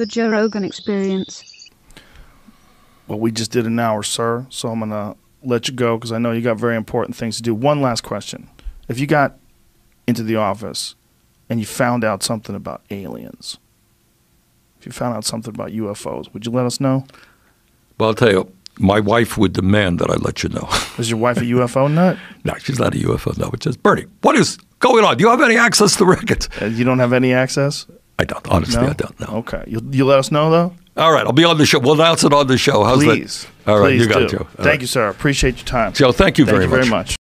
The Joe Rogan Experience. Well, we just did an hour, sir, so I'm going to let you go because I know you got very important things to do. One last question. If you got into the office and you found out something about aliens, if you found out something about UFOs, would you let us know? Well, I'll tell you, my wife would demand that I let you know. Is your wife a UFO nut? No, she's not a UFO nut. But just, Bernie, what is going on? Do you have any access to the records? You don't have any access? I don't. Honestly, No? I don't know. Okay. You let us know, though? All right, I'll be on the show. We'll announce it on the show. How's Please. that? All right, Please you got do. it, Joe. All Thank right. you, sir. Appreciate your time. Joe, thank you very much. Thank you very much.